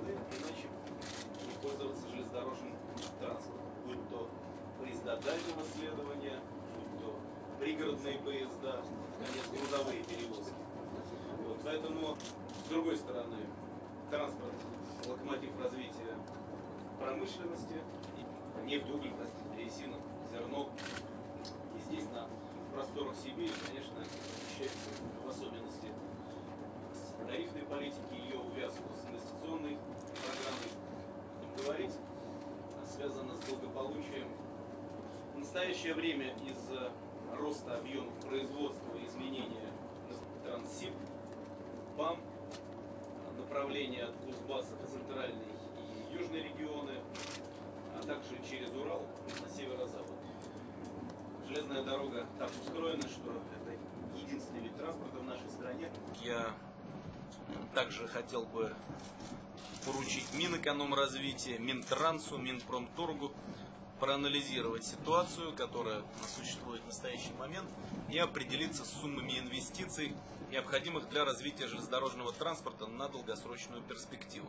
страны, иначе не пользоваться железнодорожным транспортом, будь то поезда дальнего следования, будь то пригородные поезда, наконец, грузовые перевозки. Вот, поэтому, с другой стороны, транспорт – локомотив развития промышленности, нефть, уголь, древесина, зерно. И здесь, на просторах Сибири, конечно, ощущается в особенности тарифной политики, ее увязку с инвестиционной программой. Будем говорить, связано с благополучием. В настоящее время из-за роста объемов производства и изменения Транссиб, ПАМ, направление от Кузбасса в центральный и южные регионы, а также через Урал на северо-запад. Железная дорога так устроена, что это единственный вид транспорта в нашей стране. Я также хотел бы поручить Минэкономразвития, Минтрансу, Минпромторгу проанализировать ситуацию, которая существует в настоящий момент, и определиться с суммами инвестиций, необходимых для развития железнодорожного транспорта на долгосрочную перспективу.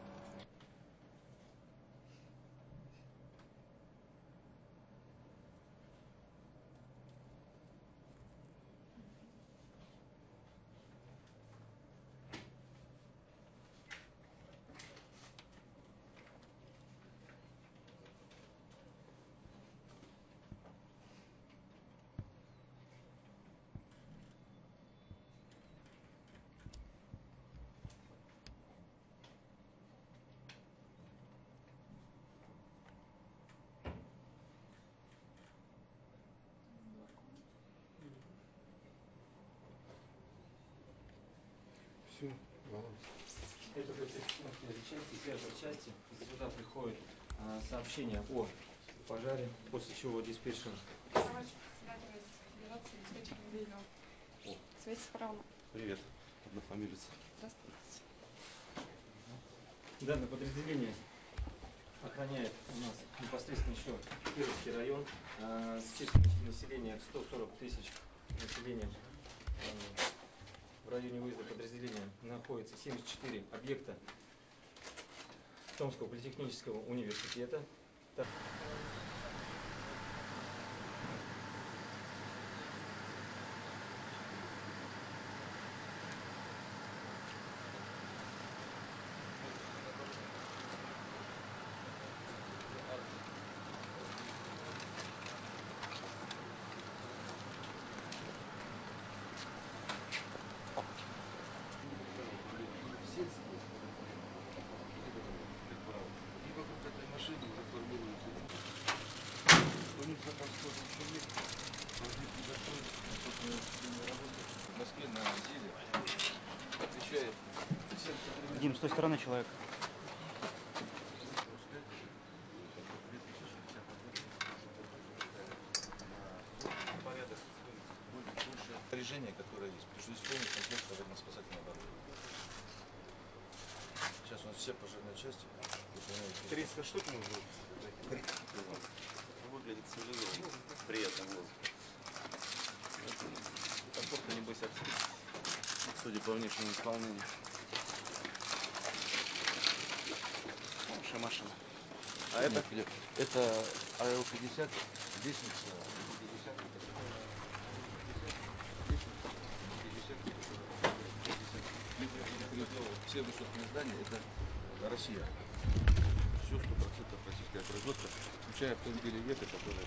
Это части, первой части. Сюда приходит сообщение о пожаре, после чего диспетчер. Свете справа. Привет, однофамилец. Здравствуйте. Данное подразделение охраняет у нас непосредственно еще Кировский район с численностью населения 140 тысяч населения. В районе выезда подразделения находится 74 объекта Томского политехнического университета. В Москве на деле отвечает всем. Дим, с той стороны человек. Порядок больше снаряжения, которое есть, потому что исполнить комплекс аварийно-спасательной оборудования. Сейчас у нас все пожарные части выполняют. 300 штук можно выглядит цивилизованно, при этом комфортно, небось, судя по внешнему исполнению. Хорошая машина. А это АЛ-50, лестница, 50. Все высотные здания — это Россия. Все 100% российское производство, включая автомобили Века, которые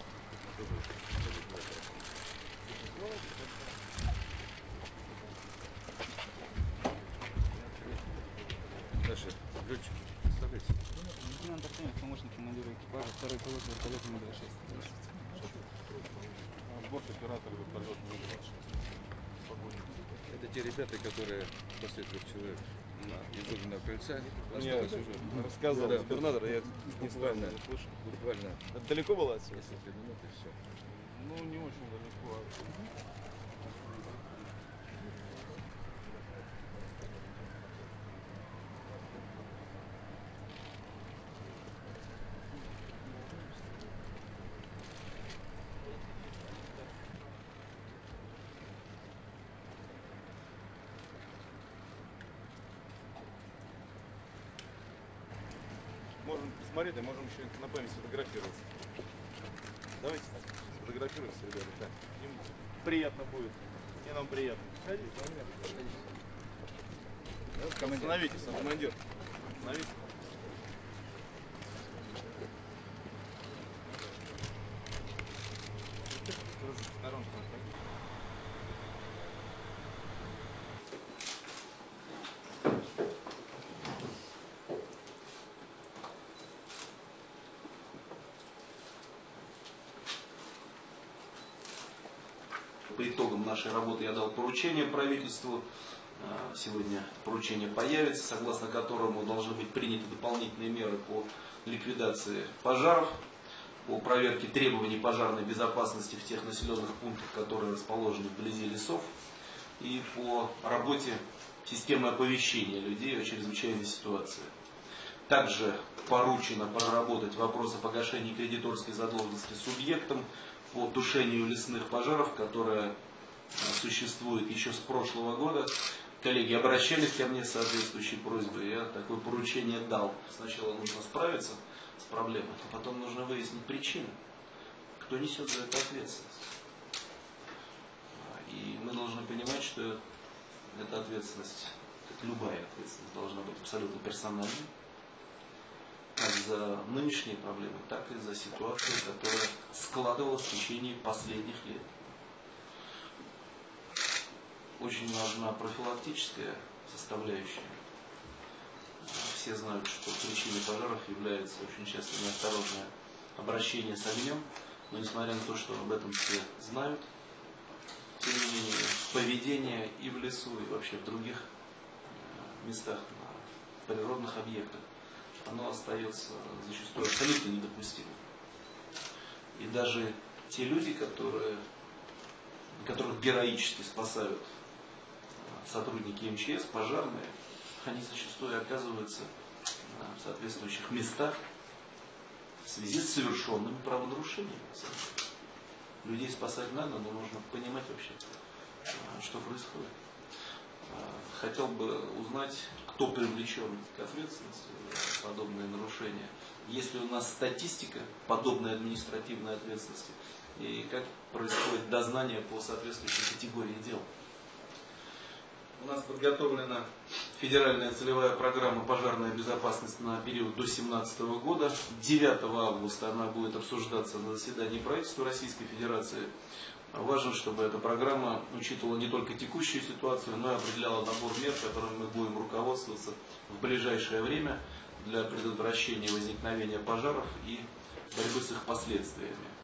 наши летчики. Представляете? Лейтенант Артемьев, помощник командира экипажа, второй пилот вертолета МиГ-6. Борт оператора вертолета МиГ-26. Это те ребята, которые после 3 человек из огненного кольца. Мне рассказывал губернатор, я не буквально, слышал. буквально Это далеко было отсюда? несколько минут и все. Ну, не очень далеко. смотреть, а можем еще на память сфотографироваться. Давайте так, сфотографируемся, ребята. Так. Им приятно будет. И нам приятно. Остановитесь, командир. Остановитесь. По итогам нашей работы я дал поручение правительству. Сегодня поручение появится, согласно которому должны быть приняты дополнительные меры по ликвидации пожаров, по проверке требований пожарной безопасности в тех населенных пунктах, которые расположены вблизи лесов, и по работе системы оповещения людей о чрезвычайной ситуации. Также поручено проработать вопросы погашения кредиторской задолженности субъектам по тушению лесных пожаров, которые существуют еще с прошлого года. Коллеги обращались ко мне с соответствующей просьбой, я такое поручение дал. Сначала нужно справиться с проблемой, а потом нужно выяснить причины, кто несет за это ответственность. И мы должны понимать, что эта ответственность, как любая ответственность, должна быть абсолютно персональной, как за нынешние проблемы, так и за ситуацию, которая складывалась в течение последних лет. Очень важна профилактическая составляющая. Все знают, что причиной пожаров является очень часто неосторожное обращение с огнем, но несмотря на то, что об этом все знают, тем не менее поведение и в лесу, и вообще в других местах, на природных объектах, оно остается зачастую абсолютно недопустимым. И даже те люди, которых героически спасают сотрудники МЧС, пожарные, они зачастую оказываются в соответствующих местах в связи с совершенными правонарушениями. Людей спасать надо, но нужно понимать вообще, что происходит. Хотел бы узнать, кто привлечен к ответственности за подобные нарушения. Есть ли у нас статистика подобной административной ответственности и как происходит дознание по соответствующей категории дел. У нас подготовлена федеральная целевая программа «Пожарная безопасность» на период до 2017 года. 9 августа она будет обсуждаться на заседании правительства Российской Федерации. Важно, чтобы эта программа учитывала не только текущую ситуацию, но и определяла набор мер, которыми мы будем руководствоваться в ближайшее время для предотвращения возникновения пожаров и борьбы с их последствиями.